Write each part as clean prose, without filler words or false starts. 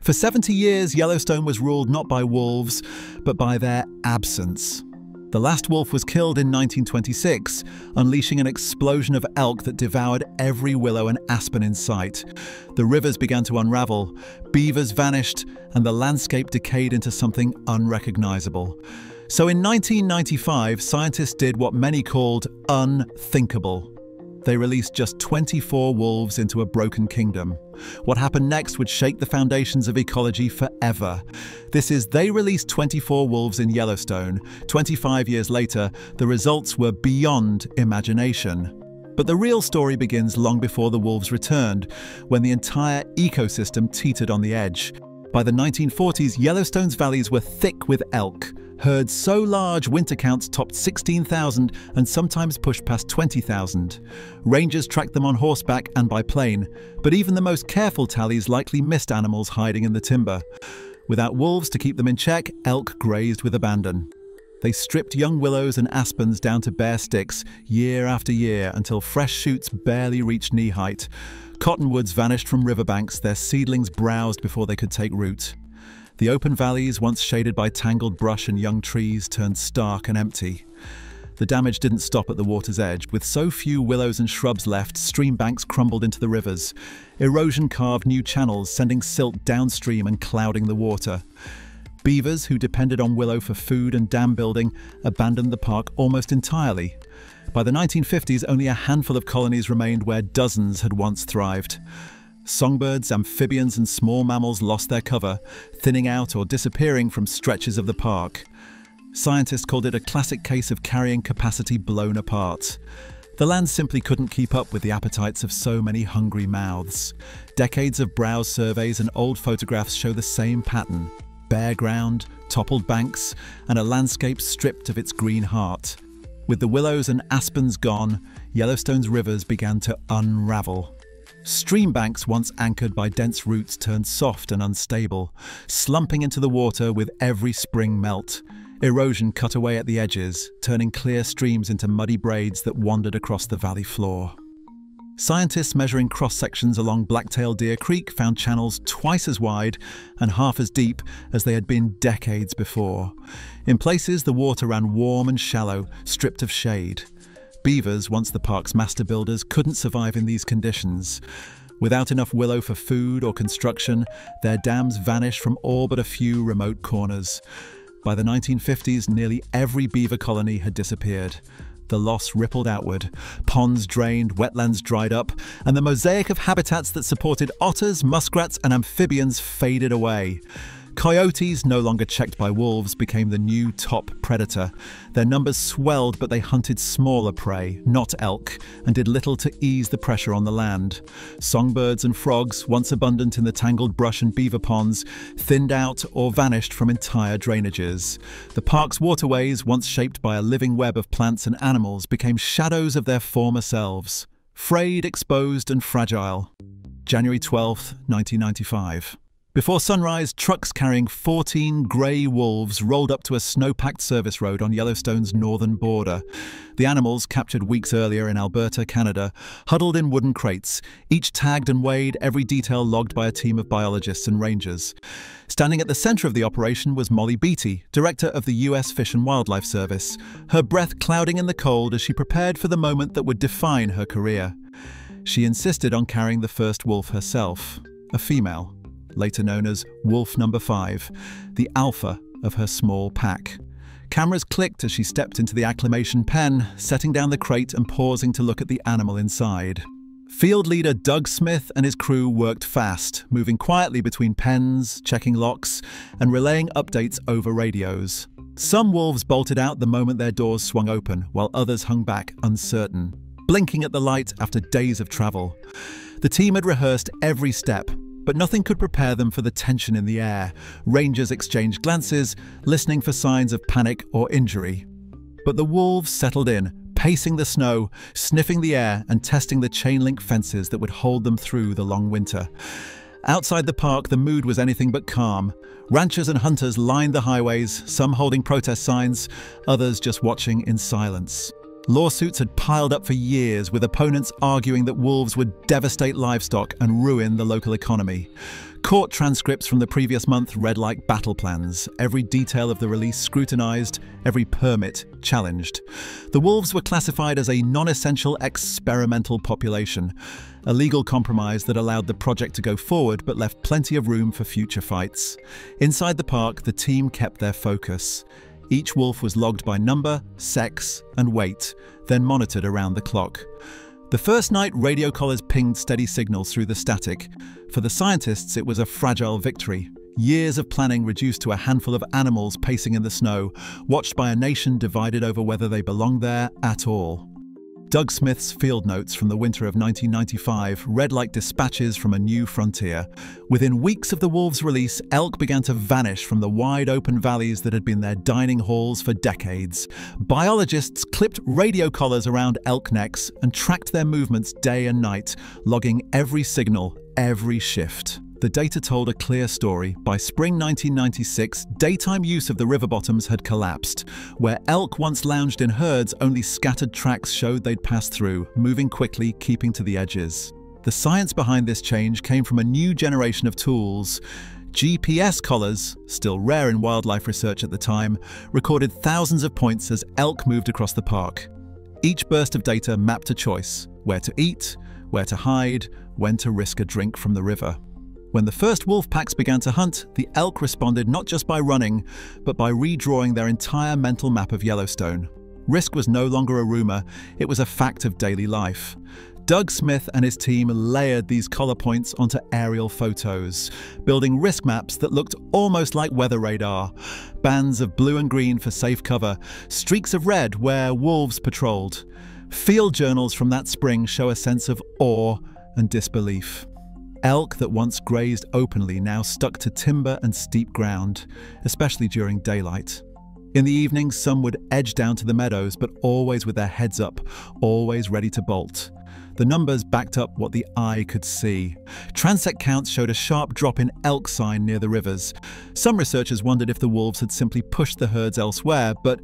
For 70 years, Yellowstone was ruled not by wolves, but by their absence. The last wolf was killed in 1926, unleashing an explosion of elk that devoured every willow and aspen in sight. The rivers began to unravel, beavers vanished, and the landscape decayed into something unrecognizable. So in 1995, scientists did what many called unthinkable. They released just 24 wolves into a broken kingdom. What happened next would shake the foundations of ecology forever. They released 24 wolves in Yellowstone. 25 years later, the results were beyond imagination. But the real story begins long before the wolves returned, when the entire ecosystem teetered on the edge. By the 1940s, Yellowstone's valleys were thick with elk. Herds so large, winter counts topped 16,000 and sometimes pushed past 20,000. Rangers tracked them on horseback and by plane, but even the most careful tallies likely missed animals hiding in the timber. Without wolves to keep them in check, elk grazed with abandon. They stripped young willows and aspens down to bare sticks year after year until fresh shoots barely reached knee height. Cottonwoods vanished from riverbanks, their seedlings browsed before they could take root. The open valleys, once shaded by tangled brush and young trees, turned stark and empty. The damage didn't stop at the water's edge. With so few willows and shrubs left, stream banks crumbled into the rivers. Erosion carved new channels, sending silt downstream and clouding the water. Beavers, who depended on willow for food and dam building, abandoned the park almost entirely. By the 1950s, only a handful of colonies remained where dozens had once thrived. Songbirds, amphibians and small mammals lost their cover, thinning out or disappearing from stretches of the park. Scientists called it a classic case of carrying capacity blown apart. The land simply couldn't keep up with the appetites of so many hungry mouths. Decades of browse surveys and old photographs show the same pattern: bare ground, toppled banks, and a landscape stripped of its green heart. With the willows and aspens gone, Yellowstone's rivers began to unravel. Stream banks once anchored by dense roots turned soft and unstable, slumping into the water with every spring melt. Erosion cut away at the edges, turning clear streams into muddy braids that wandered across the valley floor. Scientists measuring cross-sections along Blacktail Deer Creek found channels twice as wide and half as deep as they had been decades before. In places, the water ran warm and shallow, stripped of shade. Beavers, once the park's master builders, couldn't survive in these conditions. Without enough willow for food or construction, their dams vanished from all but a few remote corners. By the 1950s, nearly every beaver colony had disappeared. The loss rippled outward. Ponds drained, wetlands dried up, and the mosaic of habitats that supported otters, muskrats, and amphibians faded away. Coyotes, no longer checked by wolves, became the new top predator. Their numbers swelled, but they hunted smaller prey, not elk, and did little to ease the pressure on the land. Songbirds and frogs, once abundant in the tangled brush and beaver ponds, thinned out or vanished from entire drainages. The park's waterways, once shaped by a living web of plants and animals, became shadows of their former selves. Frayed, exposed, and fragile. January 12, 1995. Before sunrise, trucks carrying 14 grey wolves rolled up to a snow-packed service road on Yellowstone's northern border. The animals, captured weeks earlier in Alberta, Canada, huddled in wooden crates, each tagged and weighed, every detail logged by a team of biologists and rangers. Standing at the centre of the operation was Molly Beatty, director of the US Fish and Wildlife Service, her breath clouding in the cold as she prepared for the moment that would define her career. She insisted on carrying the first wolf herself, a female, later known as Wolf Number 5, the alpha of her small pack. Cameras clicked as she stepped into the acclimation pen, setting down the crate and pausing to look at the animal inside. Field leader Doug Smith and his crew worked fast, moving quietly between pens, checking locks, and relaying updates over radios. Some wolves bolted out the moment their doors swung open, while others hung back uncertain, blinking at the light after days of travel. The team had rehearsed every step, but nothing could prepare them for the tension in the air. Rangers exchanged glances, listening for signs of panic or injury. But the wolves settled in, pacing the snow, sniffing the air, and testing the chain-link fences that would hold them through the long winter. Outside the park, the mood was anything but calm. Ranchers and hunters lined the highways, some holding protest signs, others just watching in silence. Lawsuits had piled up for years, with opponents arguing that wolves would devastate livestock and ruin the local economy. Court transcripts from the previous month read like battle plans, every detail of the release scrutinized, every permit challenged. The wolves were classified as a non-essential experimental population, a legal compromise that allowed the project to go forward but left plenty of room for future fights. Inside the park, the team kept their focus. Each wolf was logged by number, sex, and weight, then monitored around the clock. The first night, radio collars pinged steady signals through the static. For the scientists, it was a fragile victory. Years of planning reduced to a handful of animals pacing in the snow, watched by a nation divided over whether they belonged there at all. Doug Smith's field notes from the winter of 1995 read like dispatches from a new frontier. Within weeks of the wolves' release, elk began to vanish from the wide-open valleys that had been their dining halls for decades. Biologists clipped radio collars around elk necks and tracked their movements day and night, logging every signal, every shift. The data told a clear story. By spring 1996, daytime use of the river bottoms had collapsed. Where elk once lounged in herds, only scattered tracks showed they'd passed through, moving quickly, keeping to the edges. The science behind this change came from a new generation of tools. GPS collars, still rare in wildlife research at the time, recorded thousands of points as elk moved across the park. Each burst of data mapped a choice: where to eat, where to hide, when to risk a drink from the river. When the first wolf packs began to hunt, the elk responded not just by running, but by redrawing their entire mental map of Yellowstone. Risk was no longer a rumor, it was a fact of daily life. Doug Smith and his team layered these collar points onto aerial photos, building risk maps that looked almost like weather radar. Bands of blue and green for safe cover, streaks of red where wolves patrolled. Field journals from that spring show a sense of awe and disbelief. Elk that once grazed openly now stuck to timber and steep ground, especially during daylight. In the evenings, some would edge down to the meadows, but always with their heads up, always ready to bolt. The numbers backed up what the eye could see. Transect counts showed a sharp drop in elk sign near the rivers. Some researchers wondered if the wolves had simply pushed the herds elsewhere, but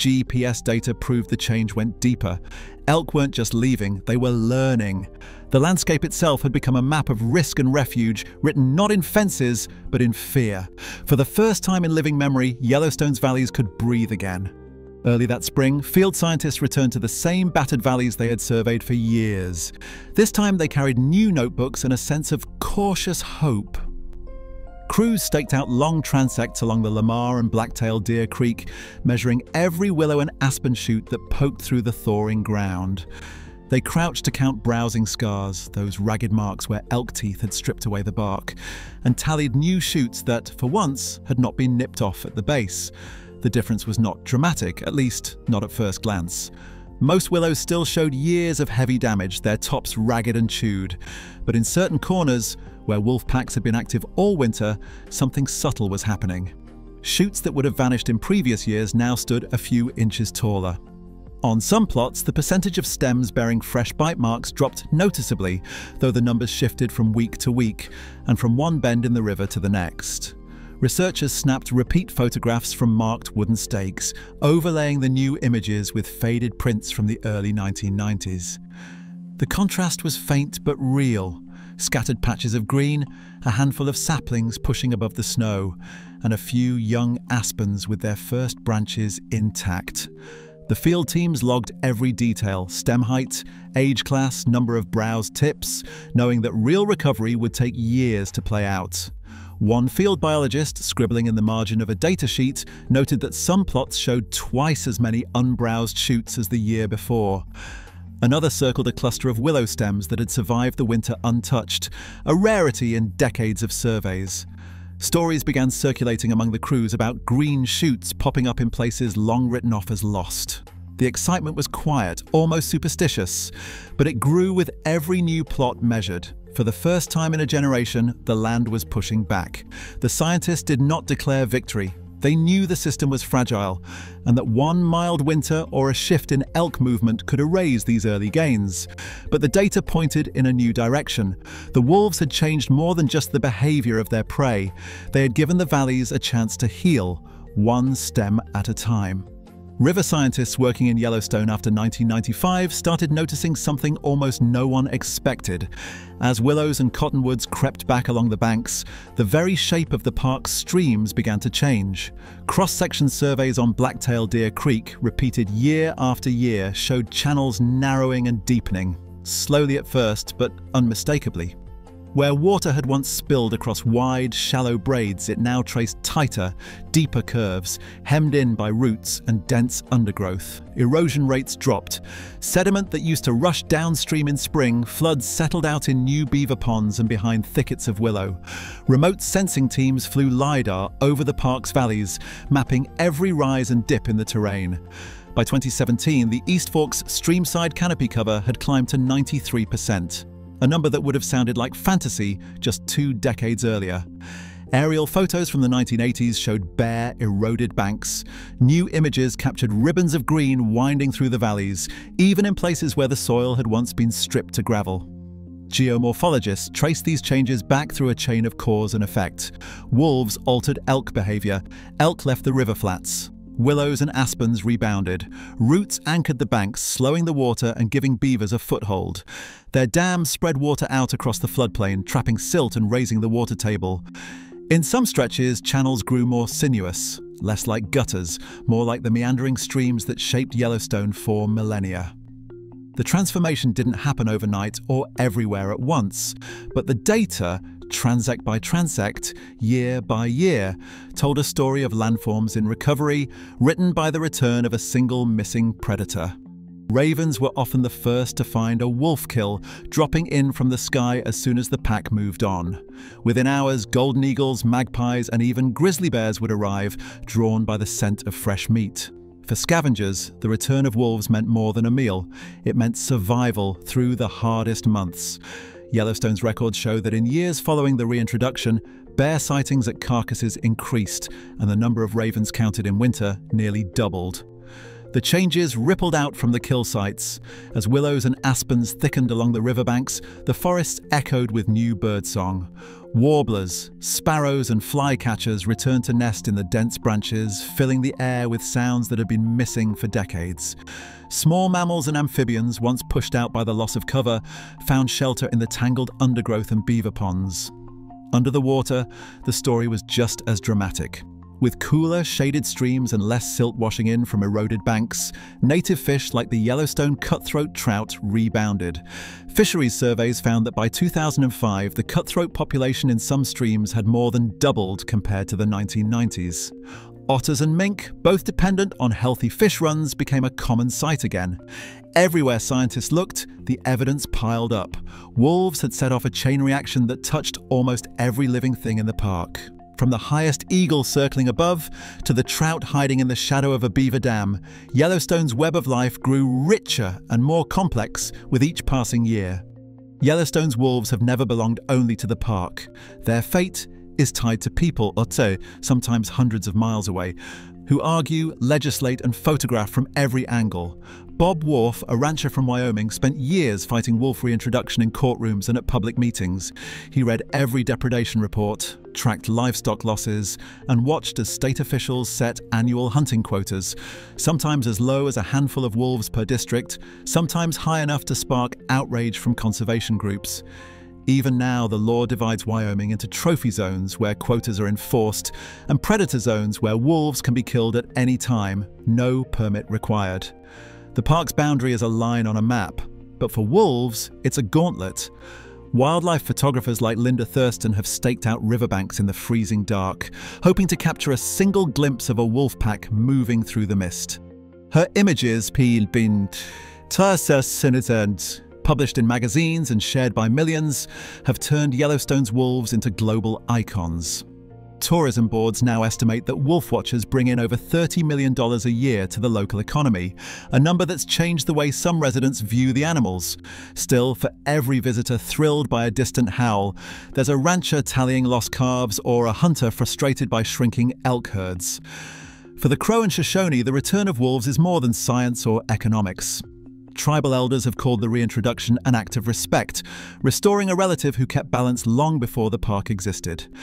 GPS data proved the change went deeper. Elk weren't just leaving, they were learning. The landscape itself had become a map of risk and refuge, written not in fences, but in fear. For the first time in living memory, Yellowstone's valleys could breathe again. Early that spring, field scientists returned to the same battered valleys they had surveyed for years. This time they carried new notebooks and a sense of cautious hope. Crews staked out long transects along the Lamar and Blacktail Deer Creek, measuring every willow and aspen shoot that poked through the thawing ground. They crouched to count browsing scars, those ragged marks where elk teeth had stripped away the bark, and tallied new shoots that, for once, had not been nipped off at the base. The difference was not dramatic, at least not at first glance. Most willows still showed years of heavy damage, their tops ragged and chewed. But in certain corners, where wolf packs had been active all winter, something subtle was happening. Shoots that would have vanished in previous years now stood a few inches taller. On some plots, the percentage of stems bearing fresh bite marks dropped noticeably, though the numbers shifted from week to week, and from one bend in the river to the next. Researchers snapped repeat photographs from marked wooden stakes, overlaying the new images with faded prints from the early 1990s. The contrast was faint but real. Scattered patches of green, a handful of saplings pushing above the snow, and a few young aspens with their first branches intact. The field teams logged every detail: stem height, age class, number of browse tips, knowing that real recovery would take years to play out. One field biologist, scribbling in the margin of a datasheet, noted that some plots showed twice as many unbrowsed shoots as the year before. Another circled a cluster of willow stems that had survived the winter untouched, a rarity in decades of surveys. Stories began circulating among the crews about green shoots popping up in places long written off as lost. The excitement was quiet, almost superstitious, but it grew with every new plot measured. For the first time in a generation, the land was pushing back. The scientists did not declare victory. They knew the system was fragile, and that one mild winter or a shift in elk movement could erase these early gains. But the data pointed in a new direction. The wolves had changed more than just the behavior of their prey. They had given the valleys a chance to heal, one stem at a time. River scientists working in Yellowstone after 1995 started noticing something almost no one expected. As willows and cottonwoods crept back along the banks, the very shape of the park's streams began to change. Cross-section surveys on Blacktail Deer Creek, repeated year after year, showed channels narrowing and deepening, slowly at first, but unmistakably. Where water had once spilled across wide, shallow braids, it now traced tighter, deeper curves, hemmed in by roots and dense undergrowth. Erosion rates dropped. Sediment that used to rush downstream in spring, floods settled out in new beaver ponds and behind thickets of willow. Remote sensing teams flew LiDAR over the park's valleys, mapping every rise and dip in the terrain. By 2017, the East Fork's streamside canopy cover had climbed to 93%. A number that would have sounded like fantasy just 2 decades earlier. Aerial photos from the 1980s showed bare, eroded banks. New images captured ribbons of green winding through the valleys, even in places where the soil had once been stripped to gravel. Geomorphologists traced these changes back through a chain of cause and effect. Wolves altered elk behavior. Elk left the river flats. Willows and aspens rebounded. Roots anchored the banks, slowing the water and giving beavers a foothold. Their dams spread water out across the floodplain, trapping silt and raising the water table. In some stretches, channels grew more sinuous, less like gutters, more like the meandering streams that shaped Yellowstone for millennia. The transformation didn't happen overnight or everywhere at once, but the data, transect by transect, year by year, told a story of landforms in recovery, written by the return of a single missing predator. Ravens were often the first to find a wolf kill, dropping in from the sky as soon as the pack moved on. Within hours, golden eagles, magpies, and even grizzly bears would arrive, drawn by the scent of fresh meat. For scavengers, the return of wolves meant more than a meal. It meant survival through the hardest months. Yellowstone's records show that in years following the reintroduction, bear sightings at carcasses increased, and the number of ravens counted in winter nearly doubled. The changes rippled out from the kill sites. As willows and aspens thickened along the riverbanks, the forests echoed with new birdsong. Warblers, sparrows and flycatchers returned to nest in the dense branches, filling the air with sounds that had been missing for decades. Small mammals and amphibians, once pushed out by the loss of cover, found shelter in the tangled undergrowth and beaver ponds. Under the water, the story was just as dramatic. With cooler, shaded streams and less silt washing in from eroded banks, native fish like the Yellowstone cutthroat trout rebounded. Fisheries surveys found that by 2005, the cutthroat population in some streams had more than doubled compared to the 1990s. Otters and mink, both dependent on healthy fish runs, became a common sight again. Everywhere scientists looked, the evidence piled up. Wolves had set off a chain reaction that touched almost every living thing in the park. From the highest eagle circling above to the trout hiding in the shadow of a beaver dam, Yellowstone's web of life grew richer and more complex with each passing year. Yellowstone's wolves have never belonged only to the park. Their fate is tied to people, sometimes hundreds of miles away, who argue, legislate and photograph from every angle. Bob Wharf, a rancher from Wyoming, spent years fighting wolf reintroduction in courtrooms and at public meetings. He read every depredation report, tracked livestock losses, and watched as state officials set annual hunting quotas, sometimes as low as a handful of wolves per district, sometimes high enough to spark outrage from conservation groups. Even now, the law divides Wyoming into trophy zones where quotas are enforced and predator zones where wolves can be killed at any time, no permit required. The park's boundary is a line on a map, but for wolves, it's a gauntlet. Wildlife photographers like Linda Thurston have staked out riverbanks in the freezing dark, hoping to capture a single glimpse of a wolf pack moving through the mist. Her images, published in magazines and shared by millions, have turned Yellowstone's wolves into global icons. Tourism boards now estimate that wolf watchers bring in over $30 million a year to the local economy, a number that's changed the way some residents view the animals. Still, for every visitor thrilled by a distant howl, there's a rancher tallying lost calves or a hunter frustrated by shrinking elk herds. For the Crow and Shoshone, the return of wolves is more than science or economics. Tribal elders have called the reintroduction an act of respect, restoring a relative who kept balance long before the park existed.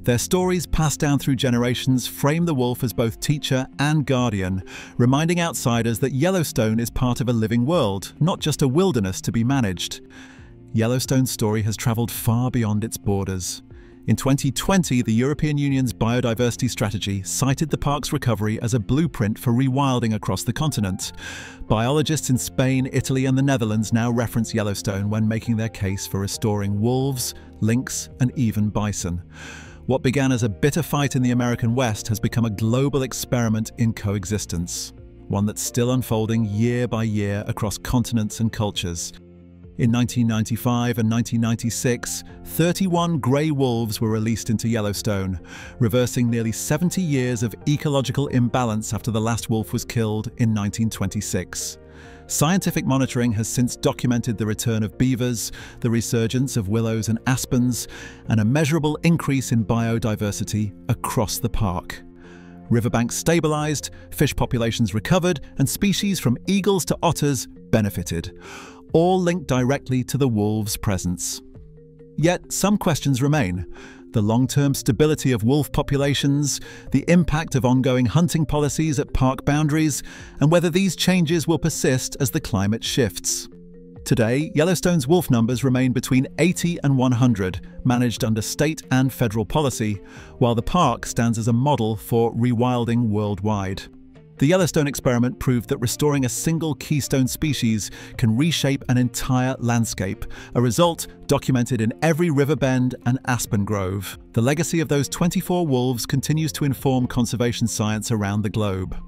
Their stories, passed down through generations, frame the wolf as both teacher and guardian, reminding outsiders that Yellowstone is part of a living world, not just a wilderness to be managed. Yellowstone's story has travelled far beyond its borders. In 2020, the European Union's biodiversity strategy cited the park's recovery as a blueprint for rewilding across the continent. Biologists in Spain, Italy and the Netherlands now reference Yellowstone when making their case for restoring wolves, lynx and even bison. What began as a bitter fight in the American West has become a global experiment in coexistence, one that's still unfolding year by year across continents and cultures. In 1995 and 1996, 31 grey wolves were released into Yellowstone, reversing nearly 70 years of ecological imbalance after the last wolf was killed in 1926. Scientific monitoring has since documented the return of beavers, the resurgence of willows and aspens, and a measurable increase in biodiversity across the park. Riverbanks stabilised, fish populations recovered, and species from eagles to otters benefited, all linked directly to the wolves' presence. Yet some questions remain: the long-term stability of wolf populations, the impact of ongoing hunting policies at park boundaries, and whether these changes will persist as the climate shifts. Today, Yellowstone's wolf numbers remain between 80 and 100, managed under state and federal policy, while the park stands as a model for rewilding worldwide. The Yellowstone experiment proved that restoring a single keystone species can reshape an entire landscape, a result documented in every river bend and aspen grove. The legacy of those 24 wolves continues to inform conservation science around the globe.